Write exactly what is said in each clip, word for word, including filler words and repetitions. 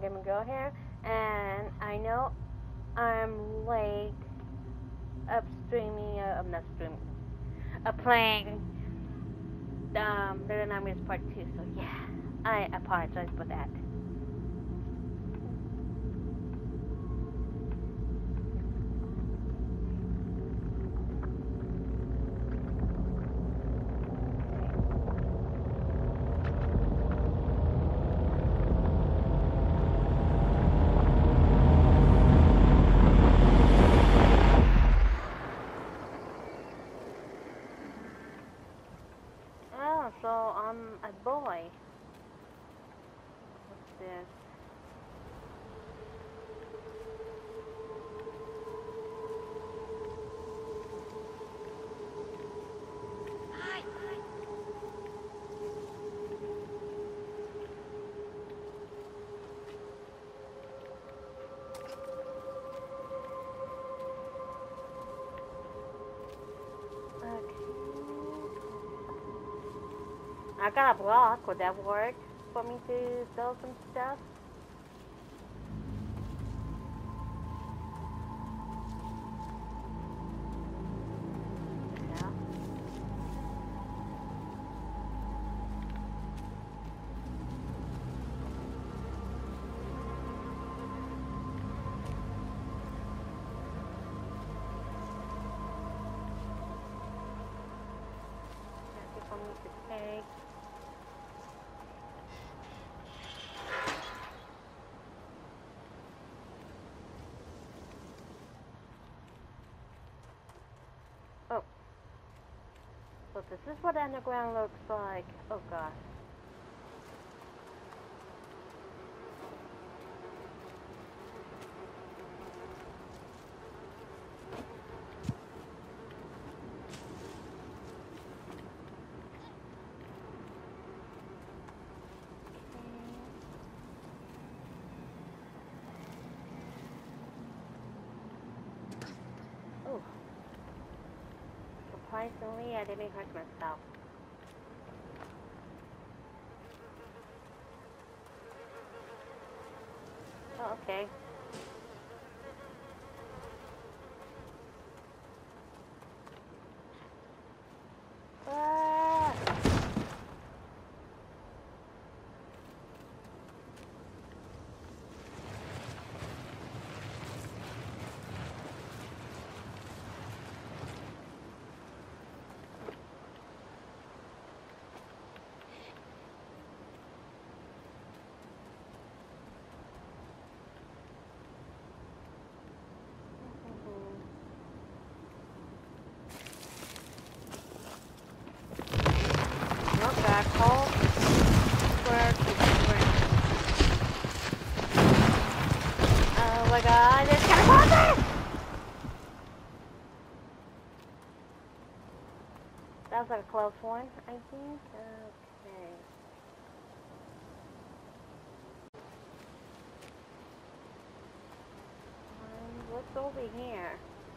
Gaming Girl here, and I know I'm late up streaming, uh, I'm not streaming, uh, playing um, Little Nightmares Part two, so yeah, I apologize for that. Oh, so I'm a boy. What's this? I got a block. Would that work for me to sell some stuff? Yeah. Nothing for me to take. Oh. So this is what underground looks like. Oh gosh. Oh. Surprisingly, I didn't hurt myself. Oh, okay. Ah! Not back home. Where to spring? Oh my god, it's gonna happen! That was like a close one, I think. Okay. Um, what's over here?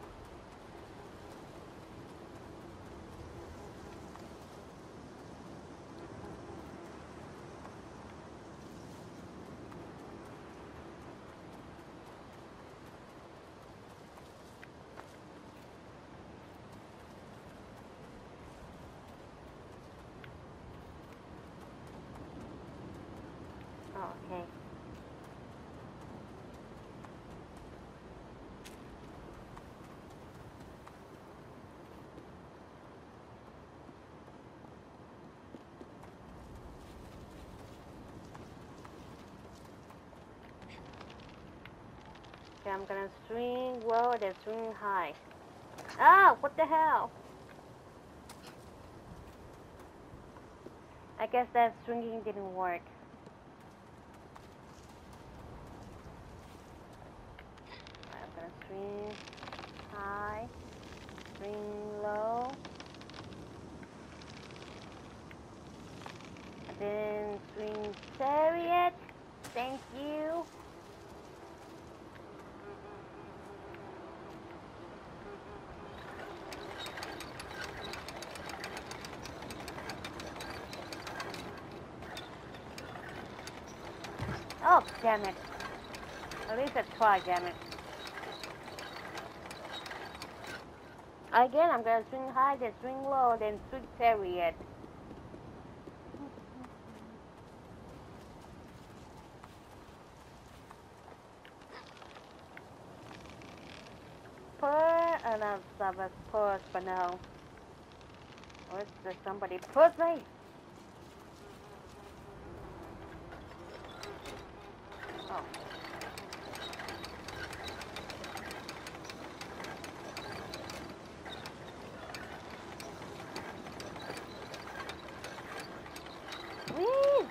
Oh, okay. Okay, I'm gonna swing low and then swing high. Oh, what the hell? I guess that swinging didn't work. I'm gonna swing high, swing low, and then swing chariot. Thank you. Oh, damn it. At least I tried, damn it. Again, I'm gonna swing high, then swing low, then swing chariot. Purr, and I'm sorry, purse, but no. Where's there somebody? Purse me! Oh. Whee!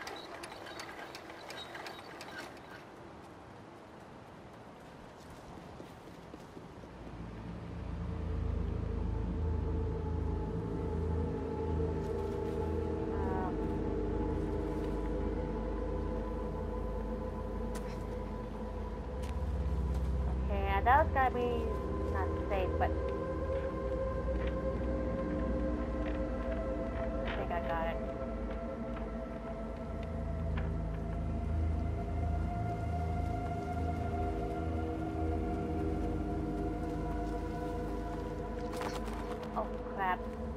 That was gonna be not safe, but I think I got it. Oh crap.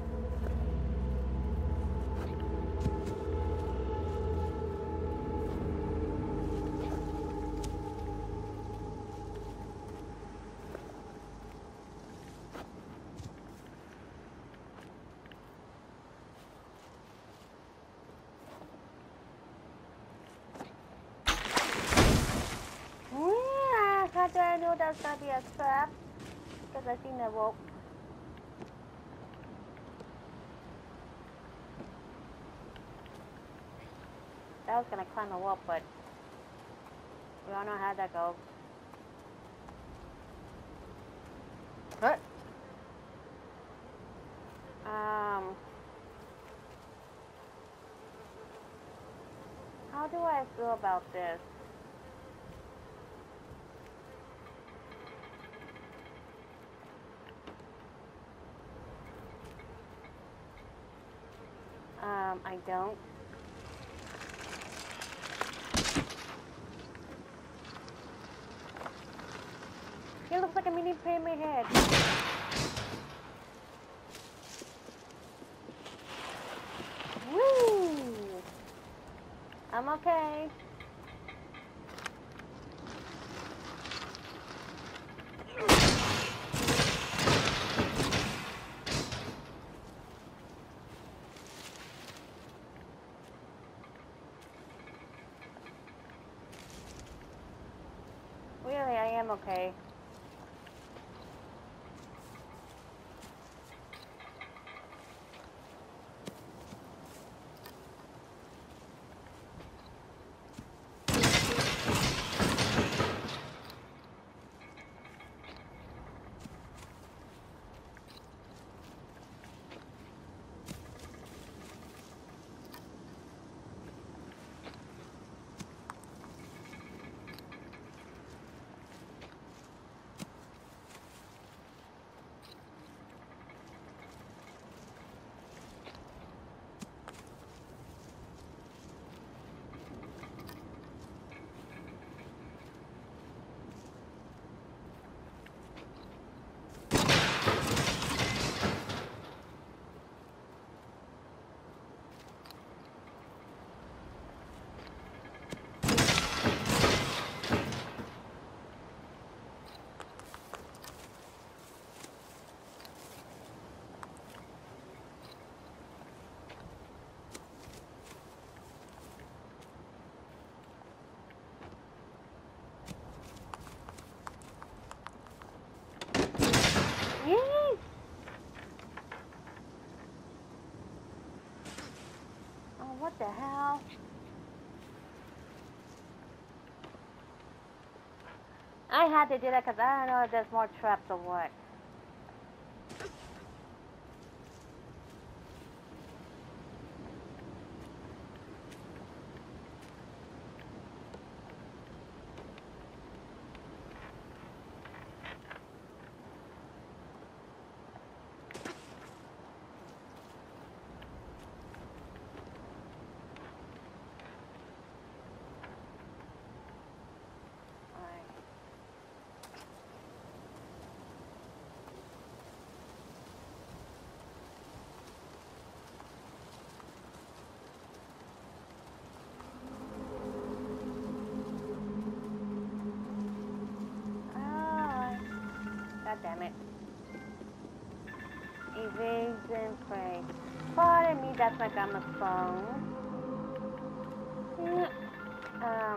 How do I know that's gonna be a trap? Because I seen the rope. That was gonna climb a rope, but we all know how that goes. What? Um. How do I feel about this? Um, I don't. It looks like a mini pyramid head. Woo! I'm okay. Really, I am okay. Yay! Oh, what the hell? I had to do that because I don't know if there's more traps or what. Alright. evades and pray. Pardon me, that's my grandma's phone. Yeah. Um,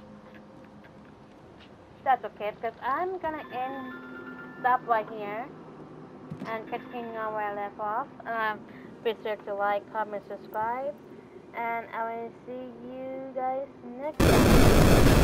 that's okay, because I'm gonna end, stop right here, and continue on where I left off. Um, be sure to like, comment, subscribe, and I will see you guys next time.